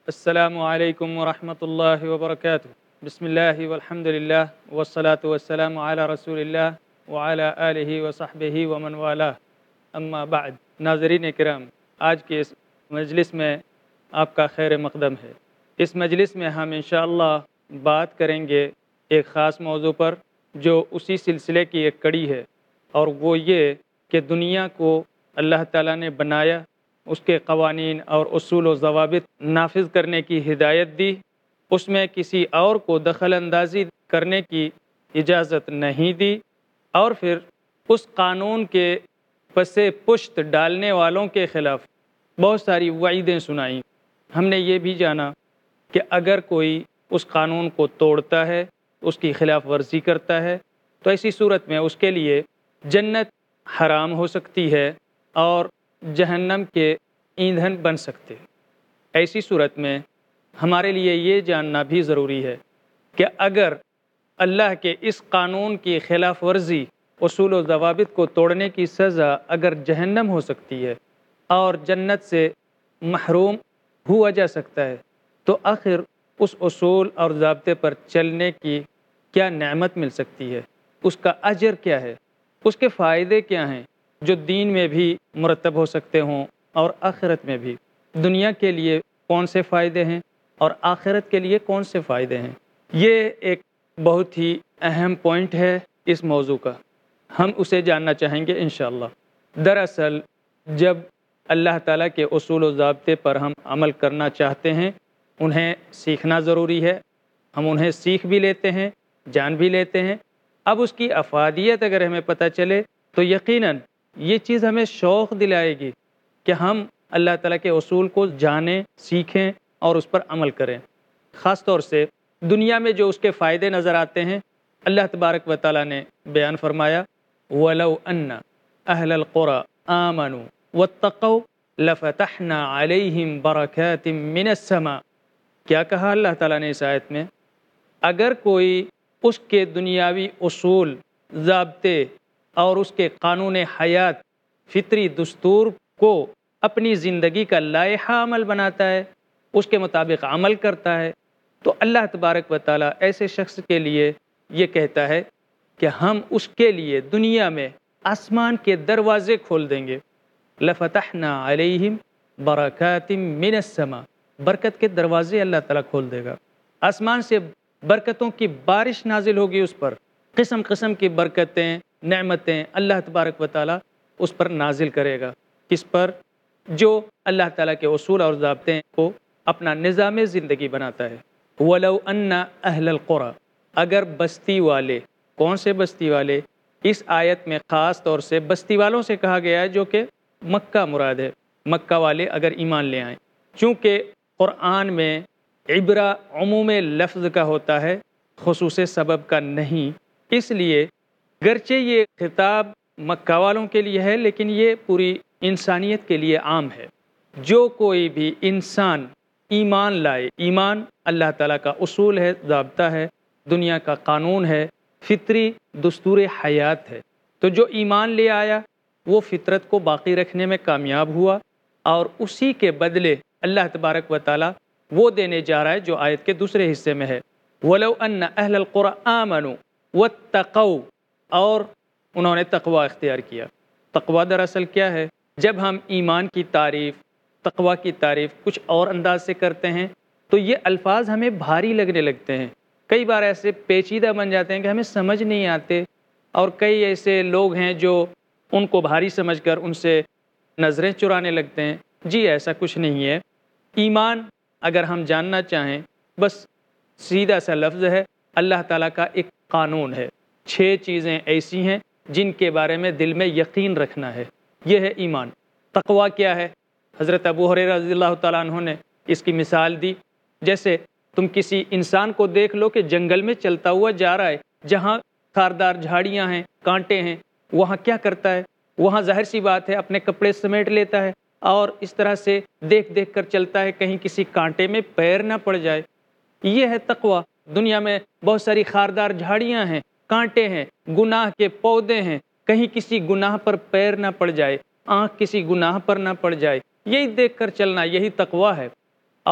السلام علیکم ورحمۃ اللہ وبرکاتہ۔ بسم اللہ والحمد للہ والصلاة والسلام علی رسول اللہ وعلی آلہ وصحبہ ومن والاه، اما بعد۔ ناظرین کرام، آج کے اس مجلس میں آپ کا خیر مقدم ہے۔ اس مجلس میں ہم انشاءاللہ بات کریں گے ایک خاص موضوع پر جو اسی سلسلے کی ایک کڑی ہے، اور وہ یہ کہ دنیا کو اللہ تعالیٰ نے بنایا، اس کے قوانین اور اصول و ضوابط نافذ کرنے کی ہدایت دی، اس میں کسی اور کو دخل اندازی کرنے کی اجازت نہیں دی، اور پھر اس قانون کے پس پشت ڈالنے والوں کے خلاف بہت ساری وعیدیں سنائیں۔ ہم نے یہ بھی جانا کہ اگر کوئی اس قانون کو توڑتا ہے، اس کی خلاف ورزی کرتا ہے، تو ایسی صورت میں اس کے لیے جنت حرام ہو سکتی ہے اور جہنم کے ایندھن بن سکتے۔ ایسی صورت میں ہمارے لیے یہ جاننا بھی ضروری ہے کہ اگر اللہ کے اس قانون کی خلاف ورزی، اصول و ضوابط کو توڑنے کی سزا اگر جہنم ہو سکتی ہے اور جنت سے محروم ہوا جا سکتا ہے، تو آخر اس اصول اور ضابطے پر چلنے کی کیا نعمت مل سکتی ہے؟ اس کا اجر کیا ہے؟ اس کے فائدے کیا ہیں جو دین میں بھی مرتب ہو سکتے ہوں اور آخرت میں بھی؟ دنیا کے لیے کون سے فائدے ہیں اور آخرت کے لیے کون سے فائدے ہیں؟ یہ ایک بہت ہی اہم پوائنٹ ہے اس موضوع کا، ہم اسے جاننا چاہیں گے انشاءاللہ۔ دراصل جب اللہ تعالیٰ کے اصول و ضابطے پر ہم عمل کرنا چاہتے ہیں، انہیں سیکھنا ضروری ہے۔ ہم انہیں سیکھ بھی لیتے ہیں، جان بھی لیتے ہیں۔ اب اس کی افادیت اگر ہمیں پتہ چلے تو یقیناً یہ چیز ہمیں شوق دلائے گی کہ ہم اللہ تعالیٰ کے اصول کو جانیں، سیکھیں اور اس پر عمل کریں۔ خاص طور سے دنیا میں جو اس کے فائدے نظر آتے ہیں، اللہ تبارک و تعالیٰ نے بیان فرمایا وَلَوْ أَنَّ أَهْلَ الْقُرَىٰ آمَنُوا وَاتَّقَوْا لَفَتَحْنَا عَلَيْهِمْ بَرَكَاتٍ مِّنَ السَّمَاءِ۔ کیا کہا اللہ تعالیٰ نے اس آیت میں؟ اگر کوئی اس کے دنیاوی اصول، ضابطے اور اس کے قانون حیات، فطری دستور کو اپنی زندگی کا لائحہ عمل بناتا ہے، اس کے مطابق عمل کرتا ہے، تو اللہ تبارک و تعالیٰ ایسے شخص کے لیے یہ کہتا ہے کہ ہم اس کے لیے دنیا میں آسمان کے دروازے کھول دیں گے۔ لَفَتَحْنَا عَلَيْهِمْ بَرَكَاتٍ مِّنَ السَّمَاءِ، برکت کے دروازے اللہ تعالیٰ کھول دے گا، آسمان سے برکتوں کی بارش نازل ہوگی اس پر، قسم قسم کی برکتیں، نعمتیں اللہ تبارک و تعالیٰ اس پر نازل کرے گا۔ کس پر؟ جو اللہ تعالیٰ کے اصول اور ضابطے کو اپنا نظام زندگی بناتا ہے۔ وَلَوْ أَنَّ أَهْلَ الْقُرَىٰ، اگر بستی والے، کون سے بستی والے؟ اس آیت میں خاص طور سے بستی والوں سے کہا گیا ہے جو کہ مکہ مراد ہے، مکہ والے اگر ایمان لے آئیں۔ چونکہ قرآن میں عبرہ عموم لفظ کا ہوتا ہے، خصوص سبب کا نہیں، اس لیے گرچہ یہ خطاب مکہ والوں کے لیے ہے لیکن یہ پوری انسانیت کے لیے عام ہے۔ جو کوئی بھی انسان ایمان لائے، ایمان اللہ تعالیٰ کا اصول ہے، ضابطہ ہے، دنیا کا قانون ہے، فطری دستور حیات ہے، تو جو ایمان لے آیا وہ فطرت کو باقی رکھنے میں کامیاب ہوا، اور اسی کے بدلے اللہ تبارک و تعالیٰ وہ دینے جا رہا ہے جو آیت کے دوسرے حصے میں ہے۔ وَلَوْ أَنَّ أَهْلَ الْقُرَىٰ آمَنُوا وَاتَّقَوْا، اور انہوں نے تقوی اختیار کیا۔ تقوی دراصل کیا ہے؟ جب ہم ایمان کی تعریف، تقوی کی تعریف کچھ اور انداز سے کرتے ہیں تو یہ الفاظ ہمیں بھاری لگنے لگتے ہیں، کئی بار ایسے پیچیدہ بن جاتے ہیں کہ ہمیں سمجھ نہیں آتے، اور کئی ایسے لوگ ہیں جو ان کو بھاری سمجھ کر ان سے نظریں چرانے لگتے ہیں۔ جی ایسا کچھ نہیں ہے۔ ایمان اگر ہم جاننا چاہیں، بس سیدھا سا لفظ ہے، اللہ تعالیٰ کا ایک قانون ہے۔ 6 چیزیں ایسی ہیں جن کے بارے میں دل میں یقین رکھنا ہے، یہ ہے ایمان۔ تقوی کیا ہے؟ حضرت ابو ہریرہ رضی اللہ تعالیٰ عنہ نے اس کی مثال دی، جیسے تم کسی انسان کو دیکھ لو کہ جنگل میں چلتا ہوا جا رہا ہے، جہاں خاردار جھاڑیاں ہیں، کانٹے ہیں، وہاں کیا کرتا ہے؟ وہاں ظاہر سی بات ہے اپنے کپڑے سمیٹ لیتا ہے اور اس طرح سے دیکھ دیکھ کر چلتا ہے کہیں کسی کانٹے میں پیر نہ پڑ جائے۔ یہ ہے تقوی۔ دنیا میں بہت ساری خاردار جھاڑیاں ہیں، کانٹے ہیں، گناہ کے پودے ہیں، کہیں کسی گناہ پر پیر نہ پڑ جائے، آنکھ کسی گناہ پر نہ پڑ جائے، یہی دیکھ کر چلنا، یہی تقوی ہے۔ اور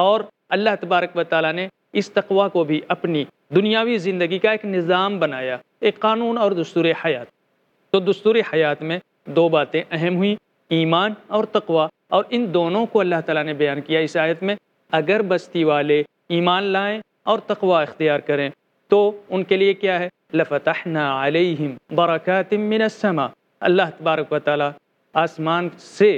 اللہ تبارک و تعالیٰ نے اس تقوی کو بھی اپنی دنیاوی زندگی کا ایک نظام بنایا، ایک قانون اور دستور حیات۔ تو دستور حیات میں دو باتیں اہم ہوئیں، ایمان اور تقوی، اور ان دونوں کو اللہ تعالیٰ نے بیان کیا اس آیت میں۔ اگر بستی والے ایمان لائیں اور تقوی اختیار کریں تو ان کے لیے کیا ہے؟ لَفَتَحْنَا عَلَيْهِمْ بَرَكَاتٍ مِّنَ السَّمَاءِ، اللہ تبارک و تعالیٰ آسمان سے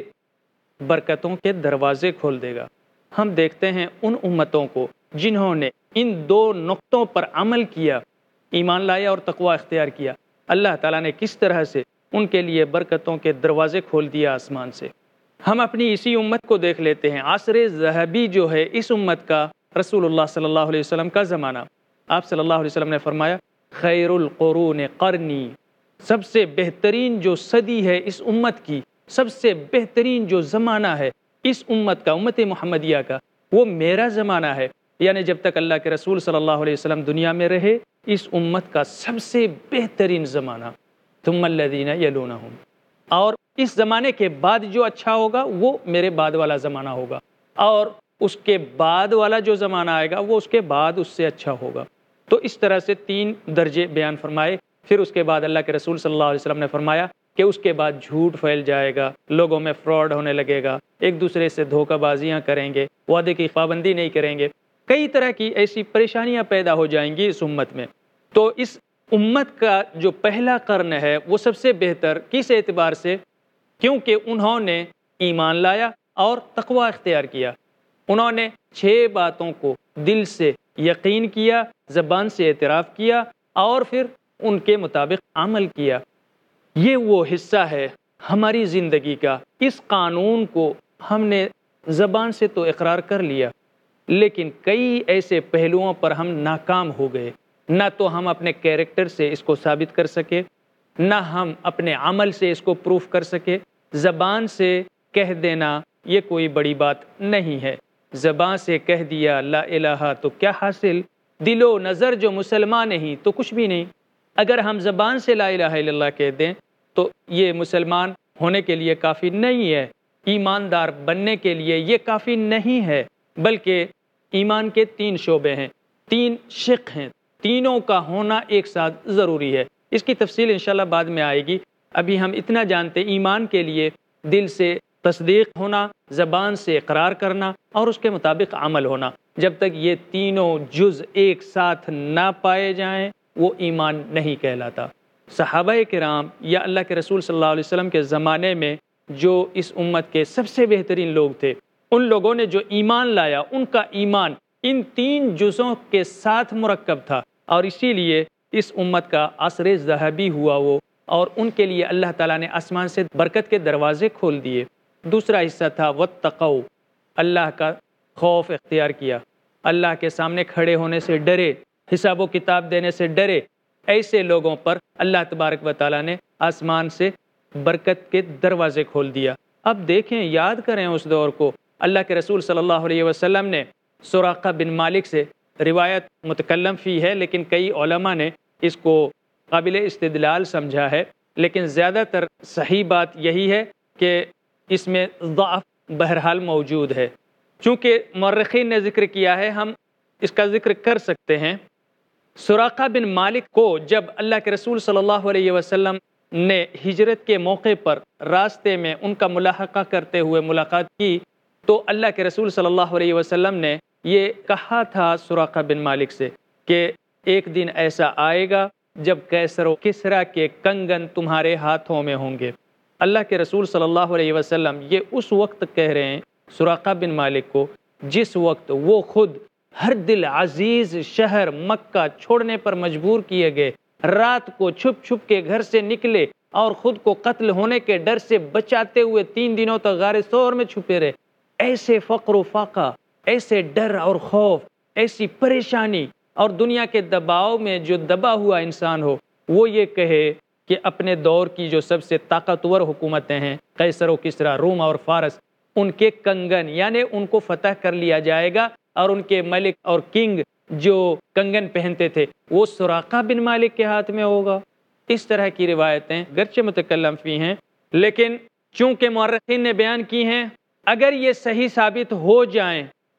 برکتوں کے دروازے کھول دے گا۔ ہم دیکھتے ہیں ان امتوں کو جنہوں نے ان دو نقطوں پر عمل کیا، ایمان لایا اور تقوی اختیار کیا، اللہ تعالیٰ نے کس طرح سے ان کے لیے برکتوں کے دروازے کھول دیا آسمان سے۔ ہم اپنی اسی امت کو دیکھ لیتے ہیں، عصر ذہبی جو ہے اس امت کا، رسول اللہ صلی اللہ علیہ وسلم کا زمانہ۔ آپ صلی اللہ علیہ وسلم نے فرمایا خیر القرون قرنی، سب سے بہترین جو صدی ہے اس امت کی، سب سے بہترین جو زمانہ ہے اس امت کا، امت محمدیہ کا، وہ میرا زمانہ ہے۔ یعنی جب تک اللہ کے رسول صلی اللہ علیہ وسلم دنیا میں رہے، اس امت کا سب سے بہترین زمانہ، ثم الذین یلونہم، اور اس زمانے کے بعد جو اچھا ہوگا وہ میرے بعد والا زمانہ ہوگا، اور اس کے بعد والا جو زمانہ آئے گا وہ اس کے بعد اس سے اچھا ہوگا۔ تو اس طرح سے 3 درجے بیان فرمائے۔ پھر اس کے بعد اللہ کے رسول صلی اللہ علیہ وسلم نے فرمایا کہ اس کے بعد جھوٹ پھیل جائے گا، لوگوں میں فراڈ ہونے لگے گا، ایک دوسرے سے دھوکہ بازیاں کریں گے، وعدے کی پابندی نہیں کریں گے، کئی طرح کی ایسی پریشانیاں پیدا ہو جائیں گی اس امت میں۔ تو اس امت کا جو پہلا قرن ہے وہ سب سے بہتر کس اعتبار سے؟ کیونکہ انہوں نے ایمان لایا اور تقوی اختیار کیا، انہوں نے 6 باتوں کو دل سے یقین کیا، زبان سے اعتراف کیا، اور پھر ان کے مطابق عمل کیا۔ یہ وہ حصہ ہے ہماری زندگی کا، اس قانون کو ہم نے زبان سے تو اقرار کر لیا، لیکن کئی ایسے پہلوؤں پر ہم ناکام ہو گئے، نہ تو ہم اپنے کیریکٹر سے اس کو ثابت کر سکے، نہ ہم اپنے عمل سے اس کو پروف کر سکے۔ زبان سے کہہ دینا یہ کوئی بڑی بات نہیں ہے، زبان سے کہہ دیا لا الہ تو کیا حاصل، دل و نظر جو مسلمان نہیں تو کچھ بھی نہیں۔ اگر ہم زبان سے لا الہ الا اللہ کہہ دیں تو یہ مسلمان ہونے کے لیے کافی نہیں ہے، ایماندار بننے کے لیے یہ کافی نہیں ہے، بلکہ ایمان کے 3 شعبے ہیں، 3 شق ہیں، تینوں کا ہونا ایک ساتھ ضروری ہے۔ اس کی تفصیل انشاءاللہ بعد میں آئے گی۔ ابھی ہم اتنا جانتے، ایمان کے لیے دل سے تصدیق ہونا، زبان سے اقرار کرنا، اور اس کے مطابق عمل ہونا۔ جب تک یہ تینوں جز ایک ساتھ نہ پائے جائیں وہ ایمان نہیں کہلاتا۔ صحابہ کرام یا اللہ کے رسول صلی اللہ علیہ وسلم کے زمانے میں جو اس امت کے سب سے بہترین لوگ تھے، ان لوگوں نے جو ایمان لایا، ان کا ایمان ان 3 جزوں کے ساتھ مرکب تھا، اور اسی لیے اس امت کا عصر ذہبی ہوا وہ، اور ان کے لیے اللہ تعالیٰ نے آسمان سے برکت کے دروازے کھول دیے۔ دوسرا حصہ تھا واتقوا، اللہ کا خوف اختیار کیا، اللہ کے سامنے کھڑے ہونے سے ڈرے، حساب و کتاب دینے سے ڈرے۔ ایسے لوگوں پر اللہ تبارک و تعالیٰ نے آسمان سے برکت کے دروازے کھول دیا۔ اب دیکھیں، یاد کریں اس دور کو، اللہ کے رسول صلی اللہ علیہ وسلم نے سراقہ بن مالک سے، روایت متکلم فی ہے لیکن کئی علماء نے اس کو قابل استدلال سمجھا ہے، لیکن زیادہ تر صحیح بات یہی ہے کہ اس میں ضعف بہرحال موجود ہے۔ چونکہ مورخین نے ذکر کیا ہے، ہم اس کا ذکر کر سکتے ہیں۔ سراقہ بن مالک کو جب اللہ کے رسول صلی اللہ علیہ وسلم نے ہجرت کے موقع پر راستے میں ان کا ملاحقہ کرتے ہوئے ملاقات کی، تو اللہ کے رسول صلی اللہ علیہ وسلم نے یہ کہا تھا سراقہ بن مالک سے کہ ایک دن ایسا آئے گا جب کیسر و کسریٰ کے کنگن تمہارے ہاتھوں میں ہوں گے۔ اللہ کے رسول صلی اللہ علیہ وسلم یہ اس وقت کہہ رہے ہیں سراقہ بن مالک کو جس وقت وہ خود ہر دل عزیز شہر مکہ چھوڑنے پر مجبور کیے گئے، رات کو چھپ چھپ کے گھر سے نکلے اور خود کو قتل ہونے کے ڈر سے بچاتے ہوئے 3 دنوں تک غار ثور میں چھپے رہے۔ ایسے فقر و فاقہ، ایسے ڈر اور خوف، ایسی پریشانی اور دنیا کے دباؤ میں جو دبا ہوا انسان ہو، وہ یہ کہے کہ اپنے دور کی جو سب سے طاقتور حکومتیں ہیں، قیصر و کسریٰ، روم اور فارس، ان کے کنگن یعنی ان کو فتح کر لیا جائے گا، اور ان کے ملک اور کنگ جو کنگن پہنتے تھے وہ سراقہ بن مالک کے ہاتھ میں ہوگا۔ اس طرح کی روایتیں گرچہ متکلم فی ہیں، لیکن چونکہ مورخین نے بیان کی ہیں، اگر یہ صحیح ثابت ہو جائیں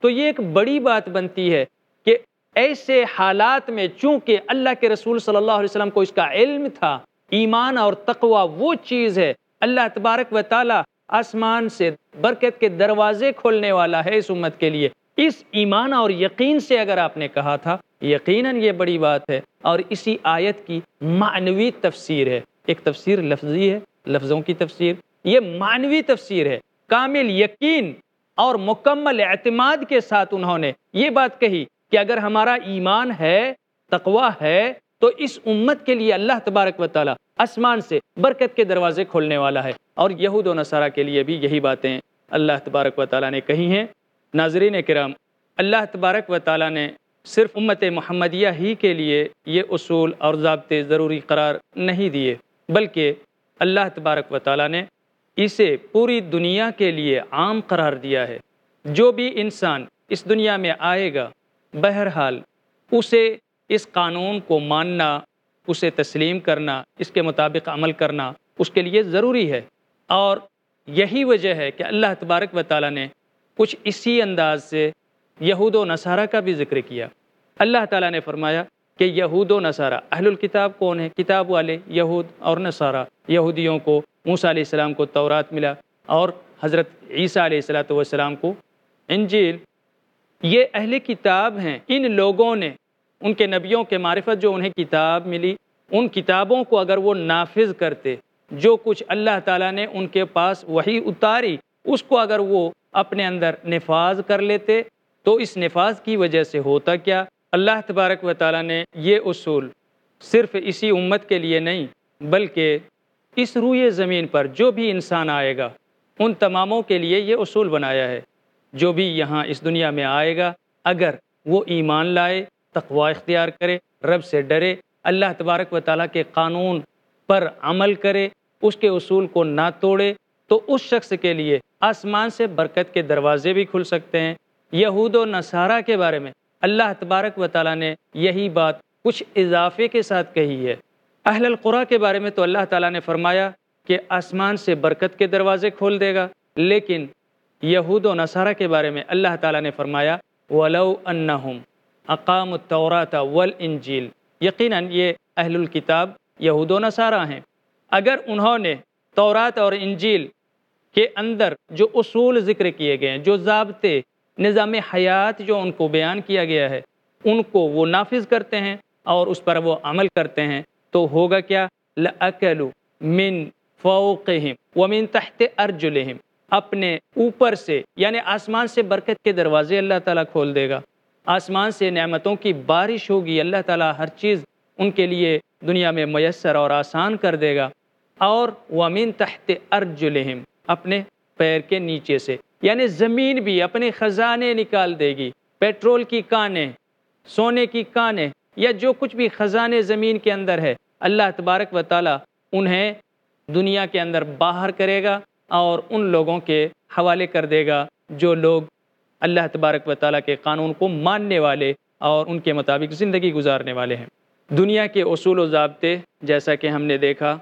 تو یہ ایک بڑی بات بنتی ہے کہ ایسے حالات میں چونکہ اللہ کے رسول صلی اللہ علیہ وسلم کو اس کا علم تھا، ایمان اور تقوی وہ چیز ہے، اللہ تبارک و تعالی آسمان سے برکت کے دروازے کھولنے والا ہے اس امت کے لیے، اس ایمان اور یقین سے اگر آپ نے کہا تھا، یقیناً یہ بڑی بات ہے۔ اور اسی آیت کی معنوی تفسیر ہے، ایک تفسیر لفظی ہے، لفظوں کی تفسیر، یہ معنوی تفسیر ہے۔ کامل یقین اور مکمل اعتماد کے ساتھ انہوں نے یہ بات کہی کہ اگر ہمارا ایمان ہے، تقوی ہے، تو اس امت کے لیے اللہ تبارک و تعالی آسمان سے برکت کے دروازے کھولنے والا ہے۔ اور یہود و نصارہ کے لیے بھی یہی باتیں اللہ تبارک و تعالی نے کہی ہیں۔ ناظرین کرام، اللہ تبارک و تعالی نے صرف امت محمدیہ ہی کے لیے یہ اصول اور ضابطے ضروری قرار نہیں دیے، بلکہ اللہ تبارک و تعالی نے اسے پوری دنیا کے لیے عام قرار دیا ہے۔ جو بھی انسان اس دنیا میں آئے گا، بہرحال اسے اس قانون کو ماننا، اسے تسلیم کرنا، اس کے مطابق عمل کرنا اس کے لیے ضروری ہے۔ اور یہی وجہ ہے کہ اللہ تبارک و تعالی نے کچھ اسی انداز سے یہود و نصارہ کا بھی ذکر کیا۔ اللہ تعالیٰ نے فرمایا کہ یہود و نصارہ، اہل الکتاب کون ہیں؟ کتاب والے یہود اور نصارہ۔ یہودیوں کو موسیٰ علیہ السلام کو تورات ملا اور حضرت عیسیٰ علیہ السلام کو انجیل۔ یہ اہل کتاب ہیں۔ ان لوگوں نے ان کے نبیوں کے معرفت جو انہیں کتاب ملی، ان کتابوں کو اگر وہ نافذ کرتے، جو کچھ اللہ تعالیٰ نے ان کے پاس وحی اتاری اس کو اگر وہ اپنے اندر نفاذ کر لیتے، تو اس نفاذ کی وجہ سے ہوتا کیا؟ اللہ تبارک و تعالیٰ نے یہ اصول صرف اسی امت کے لیے نہیں، بلکہ اس روئے زمین پر جو بھی انسان آئے گا ان تماموں کے لیے یہ اصول بنایا ہے۔ جو بھی یہاں اس دنیا میں آئے گا، اگر وہ ایمان لائے، تقوی اختیار کرے، رب سے ڈرے، اللہ تبارک و تعالیٰ کے قانون پر عمل کرے، اس کے اصول کو نہ توڑے، تو اس شخص کے لیے آسمان سے برکت کے دروازے بھی کھل سکتے ہیں۔ یہود و نصارہ کے بارے میں اللہ تبارک و تعالیٰ نے یہی بات کچھ اضافے کے ساتھ کہی ہے۔ اہل القریٰ کے بارے میں تو اللہ تعالیٰ نے فرمایا کہ آسمان سے برکت کے دروازے کھول دے گا، لیکن یہود و نصارہ کے بارے میں اللہ تعالیٰ نے فرمایا وَلَوْ أَنَّهُمْ أَقَامُوا التَّوْرَاةَ وَالْإِنْجِيلَ، یقیناً یہ اہل الکتاب یہود و نصارہ ہیں، اگر انہوں نے تورات اور انجیل کے اندر جو اصول ذکر کیے گئے ہیں، جو ضابطے، نظام حیات جو ان کو بیان کیا گیا ہے، ان کو وہ نافذ کرتے ہیں اور اس پر وہ عمل کرتے ہیں، تو ہوگا کیا؟ لَأَكَلُوا مِن فَوْقِهِمْ وَمِن تَحْتِ أَرْجُلِهِمْ، اپنے اوپر سے یعنی آسمان سے برکت کے دروازے اللہ تعالیٰ کھول دے گا، آسمان سے نعمتوں کی بارش ہوگی، اللہ تعالیٰ ہر چیز ان کے لیے دنیا میں میسر اور آسان کر دے گا۔ اور وَمِن تَحْتِ أَرْجُلِهِمْ، اپنے پیر کے نیچے سے، یعنی زمین بھی اپنے خزانے نکال دے گی، پیٹرول کی کانیں، سونے کی کانیں، یا جو کچھ بھی خزانے زمین کے اندر ہے، اللہ تبارک و تعالیٰ انہیں دنیا کے اندر باہر کرے گا اور ان لوگوں کے حوالے کر دے گا جو لوگ اللہ تبارک و تعالیٰ کے قانون کو ماننے والے اور ان کے مطابق زندگی گزارنے والے ہیں۔ دنیا کے اصول و ضابطے جیسا کہ ہم نے دیکھا،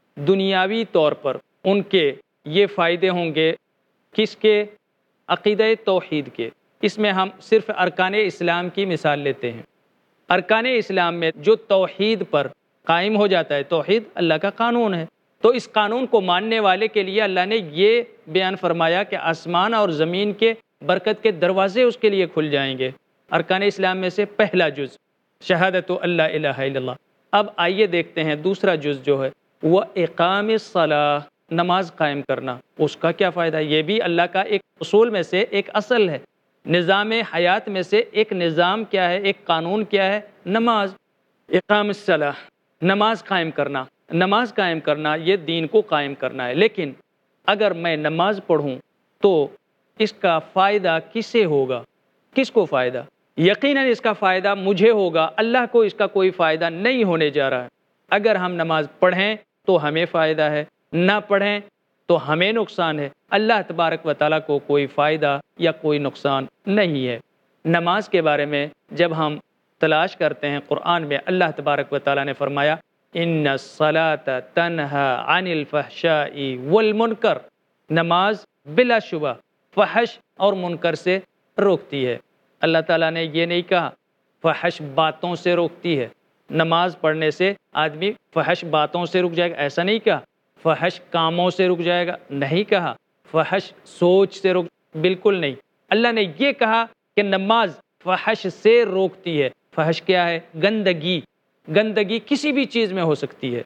دنیاوی طور پر ان کے یہ فائدے ہوں گے، کس کے؟ عقیدہ توحید کے۔ اس میں ہم صرف ارکان اسلام کی مثال لیتے ہیں۔ ارکان اسلام میں جو توحید پر قائم ہو جاتا ہے، توحید اللہ کا قانون ہے، تو اس قانون کو ماننے والے کے لیے اللہ نے یہ بیان فرمایا کہ آسمان اور زمین کے برکت کے دروازے اس کے لیے کھل جائیں گے۔ ارکان اسلام میں سے پہلا جز شہادت اللہ الہ الا اللہ۔ اب آئیے دیکھتے ہیں دوسرا جز جو ہے وہ اقام الصلاۃ، نماز قائم کرنا۔ اس کا کیا فائدہ؟ یہ بھی اللہ کا ایک اصول میں سے ایک اصل ہے، نظام حیات میں سے ایک نظام کیا ہے، ایک قانون کیا ہے؟ نماز۔ اقام الصلاۃ، نماز قائم کرنا۔ نماز قائم کرنا یہ دین کو قائم کرنا ہے، لیکن اگر میں نماز پڑھوں تو اس کا فائدہ کسے ہوگا؟ کس کو فائدہ؟ یقیناً اس کا فائدہ مجھے ہوگا، اللہ کو اس کا کوئی فائدہ نہیں ہونے جا رہا ہے۔ اگر ہم نماز پڑھیں تو ہمیں فائدہ ہے، نہ پڑھیں تو ہمیں نقصان ہے، اللہ تبارک و تعالیٰ کو کوئی فائدہ یا کوئی نقصان نہیں ہے۔ نماز کے بارے میں جب ہم تلاش کرتے ہیں قرآن میں، اللہ تبارک و تعالیٰ نے فرمایا ان الصلاۃ تنہی عن الفحشاء والمنکر، نماز بلا شبہ فحش اور منکر سے روکتی ہے۔ اللہ تعالیٰ نے یہ نہیں کہا فحش باتوں سے روکتی ہے، نماز پڑھنے سے آدمی فحش باتوں سے رک جائے گا، ایسا نہیں کہا۔ فحش کاموں سے رک جائے گا، نہیں کہا۔ فحش سوچ سے رک، بالکل نہیں۔ اللہ نے یہ کہا کہ نماز فحش سے روکتی ہے۔ فحش کیا ہے؟ گندگی۔ گندگی کسی بھی چیز میں ہو سکتی ہے،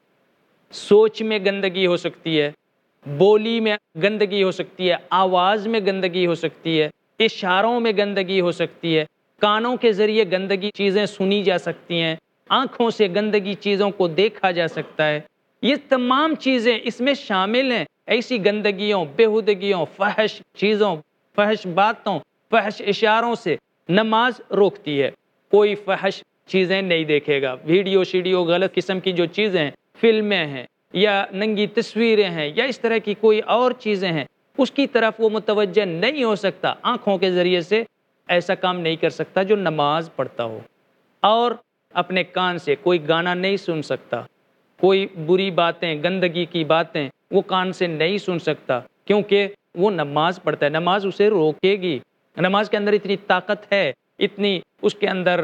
سوچ میں گندگی ہو سکتی ہے، بولی میں گندگی ہو سکتی ہے، آواز میں گندگی ہو سکتی ہے، اشاروں میں گندگی ہو سکتی ہے، کانوں کے ذریعے گندگی چیزیں سنی جا سکتی ہیں، آنکھوں سے گندگی چیزوں کو دیکھا جا سکتا ہے۔ یہ تمام چیزیں اس میں شامل ہیں۔ ایسی گندگیوں، بےہودگیوں، فحش چیزوں، فحش باتوں، فحش اشاروں سے نماز روکتی ہے۔ کوئی فحش چیزیں نہیں دیکھے گا، ویڈیو شیڈیو غلط قسم کی جو چیزیں ہیں، فلمیں ہیں یا ننگی تصویریں ہیں یا اس طرح کی کوئی اور چیزیں ہیں، اس کی طرف وہ متوجہ نہیں ہو سکتا، آنکھوں کے ذریعے سے ایسا کام نہیں کر سکتا جو نماز پڑھتا ہو۔ اور اپنے کان سے کوئی گانا نہیں سن سکتا، کوئی بری باتیں، گندگی کی باتیں وہ کان سے نہیں سن سکتا، کیونکہ وہ نماز پڑھتا ہے۔ نماز اسے روکے گی۔ نماز کے اندر اتنی طاقت ہے، اتنی اس کے اندر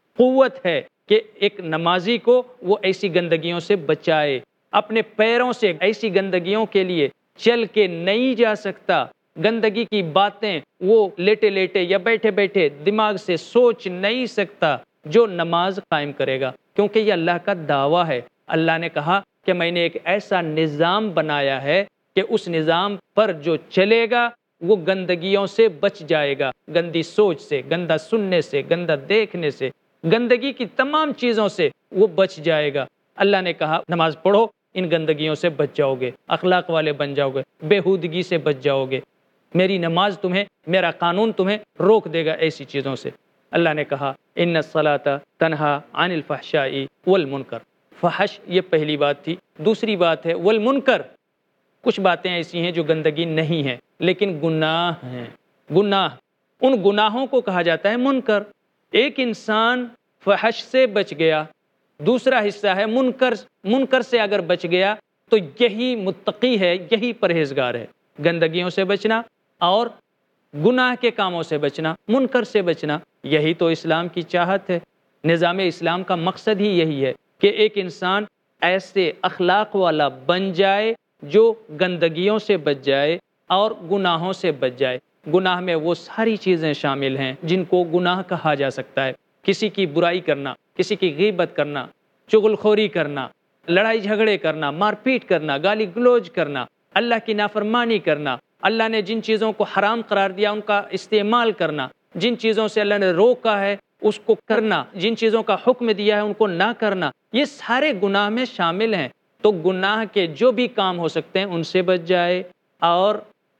قوت ہے کہ ایک نمازی کو وہ ایسی گندگیوں سے بچائے۔ اپنے پیروں سے ایسی گندگیوں کے لیے چل کے نہیں جا سکتا، گندگی کی باتیں وہ لیٹے لیٹے یا بیٹھے بیٹھے دماغ سے سوچ نہیں سکتا جو نماز قائم کرے گا، کیونکہ یہ اللہ کا دعویٰ ہے۔ اللہ نے کہا کہ میں نے ایک ایسا نظام بنایا ہے کہ اس نظام پر جو چلے گا وہ گندگیوں سے بچ جائے گا، گندی سوچ سے، گندا سننے سے، گندا دیکھنے سے، گندگی کی تمام چیزوں سے وہ بچ جائے گا۔ اللہ نے کہا نماز پڑھو، ان گندگیوں سے بچ جاؤ گے، اخلاق والے بن جاؤ گے، بےہودگی سے بچ جاؤ گے۔ میری نماز تمہیں، میرا قانون تمہیں روک دے گا ایسی چیزوں سے۔ اللہ نے کہا ان الصلاۃ تنہا عن الفحشاء والمنکر۔ فحش یہ پہلی بات تھی۔ دوسری بات ہے والمنکر، کچھ باتیں ایسی ہیں جو گندگی نہیں ہیں لیکن گناہ ہیں۔ گناہ، ان گناہوں کو کہا جاتا ہے منکر۔ ایک انسان فحش سے بچ گیا، دوسرا حصہ ہے منکر۔ منکر سے اگر بچ گیا تو یہی متقی ہے، یہی پرہیزگار ہے۔ گندگیوں سے بچنا اور گناہ کے کاموں سے بچنا، منکر سے بچنا، یہی تو اسلام کی چاہت ہے۔ نظام اسلام کا مقصد ہی یہی ہے کہ ایک انسان ایسے اخلاق والا بن جائے جو گندگیوں سے بچ جائے اور گناہوں سے بچ جائے۔ گناہ میں وہ ساری چیزیں شامل ہیں جن کو گناہ کہا جا سکتا ہے۔ کسی کی برائی کرنا، کسی کی غیبت کرنا، چغل خوری کرنا، لڑائی جھگڑے کرنا، مار پیٹ کرنا، گالی گلوچ کرنا، اللہ کی نافرمانی کرنا، اللہ نے جن چیزوں کو حرام قرار دیا ان کا استعمال کرنا، جن چیزوں سے اللہ نے روکا ہے اس کو کرنا، جن چیزوں کا حکم دیا ہے ان کو نہ کرنا، یہ سارے گناہ میں شامل ہیں۔ تو گناہ کے جو بھی کام ہو سکتے ہیں ان سے بچ جائے اور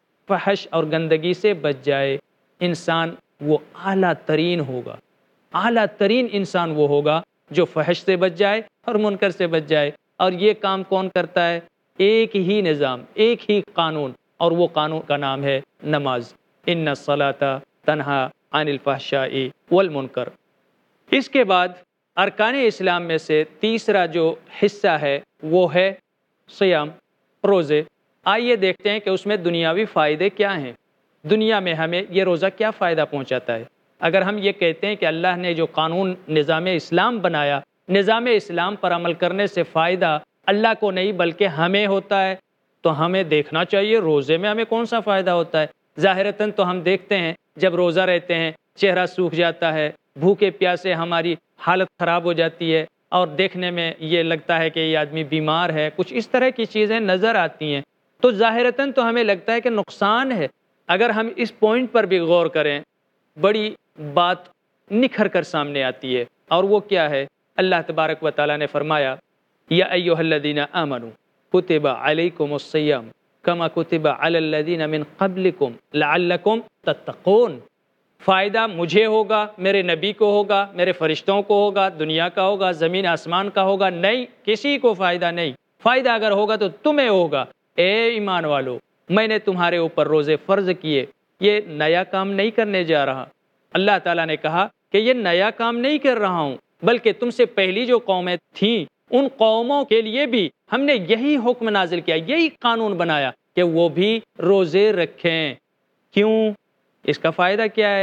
فحش اور گندگی سے بچ جائے، انسان وہ اعلیٰ ترین ہوگا۔ اعلیٰ ترین انسان وہ ہوگا جو فحش سے بچ جائے اور منکر سے بچ جائے۔ اور یہ کام کون کرتا ہے؟ ایک ہی نظام، ایک ہی قانون، اور وہ قانون کا نام ہے نماز۔ ان الصلاۃ تنہا عن الفحشاء والمنکر۔ اس کے بعد ارکان اسلام میں سے تیسرا جو حصہ ہے وہ ہے صیام، روزے۔ آئیے دیکھتے ہیں کہ اس میں دنیاوی فائدے کیا ہیں۔ دنیا میں ہمیں یہ روزہ کیا فائدہ پہنچاتا ہے؟ اگر ہم یہ کہتے ہیں کہ اللہ نے جو قانون نظام اسلام بنایا، نظام اسلام پر عمل کرنے سے فائدہ اللہ کو نہیں بلکہ ہمیں ہوتا ہے، تو ہمیں دیکھنا چاہیے روزے میں ہمیں کون سا فائدہ ہوتا ہے۔ ظاہراً تو ہم دیکھتے ہیں جب روزہ رہتے ہیں چہرہ سوکھ جاتا ہے، بھوکے پیاسے ہماری حالت خراب ہو جاتی ہے اور دیکھنے میں یہ لگتا ہے کہ یہ آدمی بیمار ہے، کچھ اس طرح کی چیزیں نظر آتی ہیں، تو ظاہراً تو ہمیں لگتا ہے کہ نقصان ہے۔ اگر ہم اس پوائنٹ پر بھی غور کریں، بڑی بات نکھر کر سامنے آتی ہے، اور وہ کیا ہے؟ اللہ تبارک و تعالیٰ نے فرمایا یا ایھا الذین آمنوا کتب علیکم الصیام کما کتب علی الذین من قبلکم لعلکم تتقون۔ فائدہ مجھے ہوگا، میرے نبی کو ہوگا، میرے فرشتوں کو ہوگا، دنیا کا ہوگا، زمین آسمان کا ہوگا؟ نہیں، کسی کو فائدہ نہیں۔ فائدہ اگر ہوگا تو تمہیں ہوگا۔ اے ایمان والو، میں نے تمہارے اوپر روزے فرض کیے۔ یہ نیا کام نہیں کرنے جا رہا۔ اللہ تعالیٰ نے کہا کہ یہ نیا کام نہیں کر رہا ہوں، بلکہ تم سے پہلی جو قومیں تھیں ان قوموں کے لیے بھی ہم نے یہی حکم نازل کیا، یہی قانون بنایا کہ وہ بھی روزے رکھیں۔ کیوں؟ اس کا فائدہ کیا ہے؟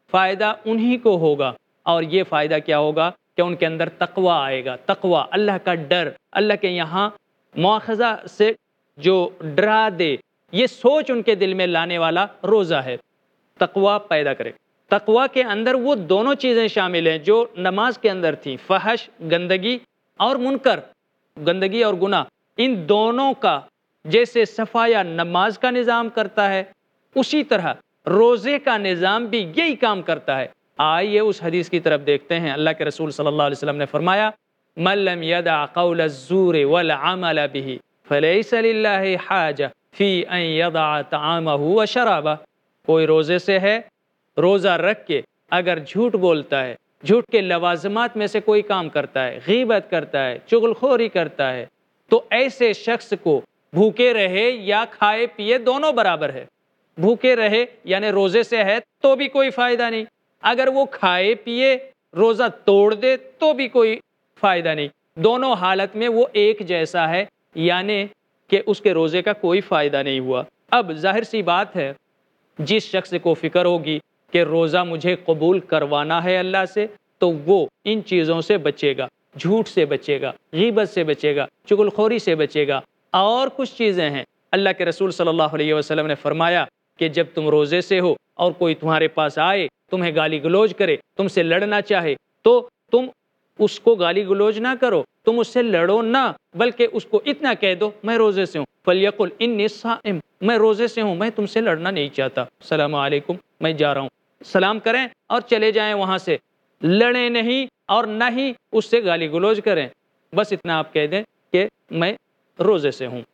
فائدہ انہی کو ہوگا، اور یہ فائدہ کیا ہوگا کہ ان کے اندر تقوی آئے گا۔ تقوی، اللہ کا ڈر، اللہ کے یہاں مواخذہ سے جو ڈرا دے، یہ سوچ ان کے دل میں لانے والا روزہ ہے، تقوی پیدا کرے۔ تقوی کے اندر وہ دونوں چیزیں شامل ہیں جو نماز کے اندر تھیں، فحش، گندگی اور منکر، گندگی اور گناہ، ان دونوں کا جیسے صفایا نماز کا نظام کرتا ہے، اسی طرح روزے کا نظام بھی یہی کام کرتا ہے۔ آئیے اس حدیث کی طرف دیکھتے ہیں۔ اللہ کے رسول صلی اللہ علیہ وسلم نے فرمایا، من لم يدع قول الزور والعمل به فليس لله حاجة في ان يضع طعامه وشرابه۔ کوئی روزے سے ہے، روزہ رکھ کے اگر جھوٹ بولتا ہے، جھوٹ کے لوازمات میں سے کوئی کام کرتا ہے، غیبت کرتا ہے، چغلخوری کرتا ہے، تو ایسے شخص کو بھوکے رہے یا کھائے پیے دونوں برابر ہے۔ بھوکے رہے یعنی روزے سے ہے تو بھی کوئی فائدہ نہیں، اگر وہ کھائے پیے روزہ توڑ دے تو بھی کوئی فائدہ نہیں، دونوں حالت میں وہ ایک جیسا ہے، یعنی کہ اس کے روزے کا کوئی فائدہ نہیں ہوا۔ اب ظاہر سی بات ہے، جس شخص کو فکر ہوگی کہ روزہ مجھے قبول کروانا ہے اللہ سے، تو وہ ان چیزوں سے بچے گا، جھوٹ سے بچے گا، غیبت سے بچے گا، چغلخوری سے بچے گا، اور کچھ چیزیں ہیں۔ اللہ کے رسول صلی اللہ علیہ وسلم نے فرمایا کہ جب تم روزے سے ہو اور کوئی تمہارے پاس آئے، تمہیں گالی گلوچ کرے، تم سے لڑنا چاہے، تو تم اس کو گالی گلوچ نہ کرو، تم اس سے لڑو نہ، بلکہ اس کو اتنا کہہ دو میں روزے سے ہوں، فلیقل انی صائم، میں روزے سے ہوں، میں تم سے لڑنا نہیں چاہتا، السلام علیکم، میں جا رہا ہوں، سلام کریں اور چلے جائیں وہاں سے، لڑیں نہیں اور نہ ہی اس سے گالی گلوچ کریں، بس اتنا آپ کہہ دیں کہ میں روزے سے ہوں۔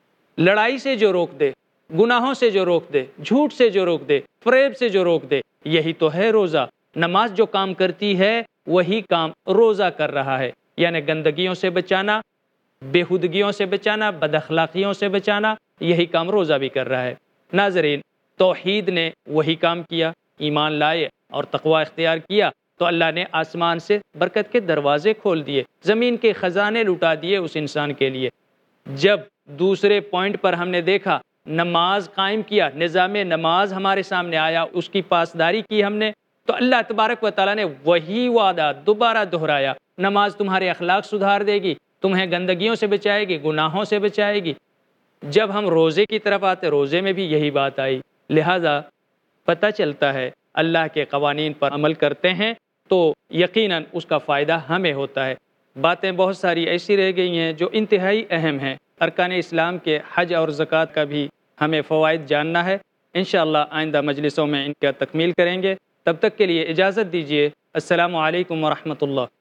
لڑائی سے جو روک دے، گناہوں سے جو روک دے، جھوٹ سے جو روک دے، فریب سے جو روک دے، یہی تو ہے روزہ۔ نماز جو کام کرتی ہے وہی کام روزہ کر رہا ہے، یعنی گندگیوں سے بچانا، بےہودگیوں سے بچانا، بد اخلاقیوں سے بچانا، یہی کام روزہ بھی کر رہا ہے۔ ناظرین، توحید نے وہی کام کیا، ایمان لائے اور تقوی اختیار کیا تو اللہ نے آسمان سے برکت کے دروازے کھول دیے، زمین کے خزانے لٹا دیے اس انسان کے لیے۔ جب دوسرے پوائنٹ پر ہم نے دیکھا، نماز قائم کیا، نظام نماز ہمارے سامنے آیا، اس کی پاسداری کی ہم نے، تو اللہ تبارک و تعالیٰ نے وہی وعدہ دوبارہ دہرایا، نماز تمہارے اخلاق سدھار دے گی، تمہیں گندگیوں سے بچائے گی، گناہوں سے بچائے گی۔ جب ہم روزے کی طرف آتے، روزے میں بھی یہی بات آئی، لہٰذا پتہ چلتا ہے اللہ کے قوانین پر عمل کرتے ہیں تو یقیناً اس کا فائدہ ہمیں ہوتا ہے۔ باتیں بہت ساری ایسی رہ گئی ہیں جو انتہائی اہم ہیں، ارکان اسلام کے حج اور زکوٰۃ کا بھی ہمیں فوائد جاننا ہے، انشاءاللہ آئندہ مجلسوں میں ان کا تکمیل کریں گے۔ تب تک کے لیے اجازت دیجیے، السلام علیکم ورحمۃ اللہ۔